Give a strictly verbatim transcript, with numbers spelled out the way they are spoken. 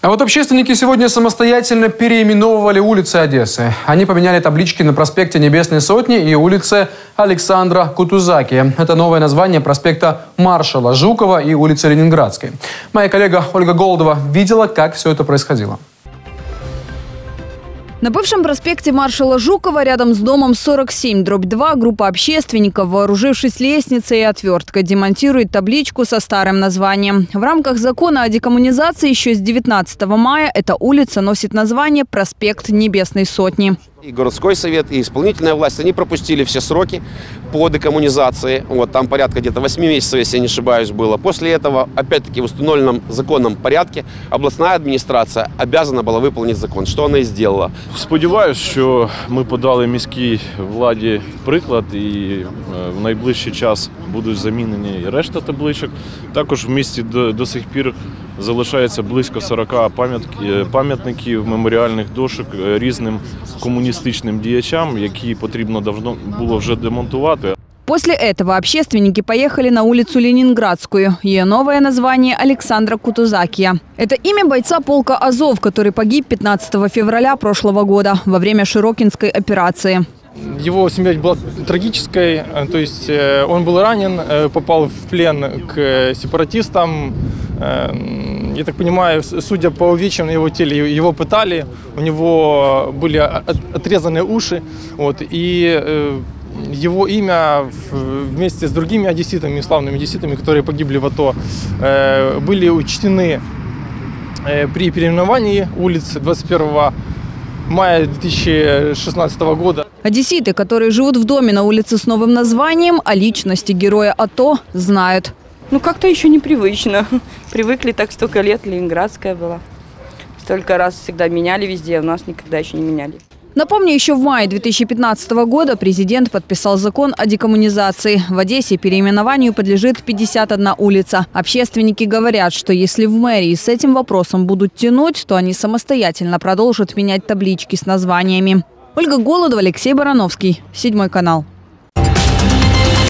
А вот общественники сегодня самостоятельно переименовывали улицы Одессы. Они поменяли таблички на проспекте Небесной Сотни и улице Александра Кутузаки. Это новое название проспекта Маршала Жукова и улицы Ленинградской. Моя коллега Ольга Голодова видела, как все это происходило. На бывшем проспекте Маршала Жукова, рядом с домом сорок семь дробь два, группа общественников, вооружившись лестницей и отверткой, демонтирует табличку со старым названием. В рамках закона о декоммунизации еще с девятнадцатого мая эта улица носит название «Проспект Небесной Сотни». И городской совет, и исполнительная власть, они пропустили все сроки по декоммунизации. Вот, там порядка где-то восьми месяцев, если я не ошибаюсь, было. После этого, опять-таки, в установленном законном порядке областная администрация обязана была выполнить закон, что она и сделала. Сподіваюсь, що ми подали міській владі приклад і в найближчий час будуть замінені решта табличок. Також в місті до, до сих пір залишається близько сорока пам'ятників, меморіальних дошок різним комуністичним діячам, які потрібно давно було вже демонтувати. После этого общественники поехали на улицу Ленинградскую. Ее новое название – Александра Кутузакия. Это имя бойца полка «Азов», который погиб пятнадцатого февраля прошлого года во время Широкинской операции. Его смерть была трагической, то есть он был ранен, попал в плен к сепаратистам. Я так понимаю, судя по увечьям на его теле, его пытали, у него были отрезаны уши, вот, и его имя вместе с другими одесситами, славными одесситами, которые погибли в АТО, были учтены при переименовании улиц двадцать первого мая две тысячи шестнадцатого года. Одесситы, которые живут в доме на улице с новым названием, о личности героя АТО знают. Ну, как-то еще непривычно. Привыкли, так столько лет, Ленинградская была. Столько раз всегда меняли везде, а у нас никогда еще не меняли. Напомню, еще в мае две тысячи пятнадцатого года президент подписал закон о декоммунизации. В Одессе переименованию подлежит пятьдесят одна улица. Общественники говорят, что если в мэрии с этим вопросом будут тянуть, то они самостоятельно продолжат менять таблички с названиями. Ольга Голодова, Алексей Барановский, Седьмой канал.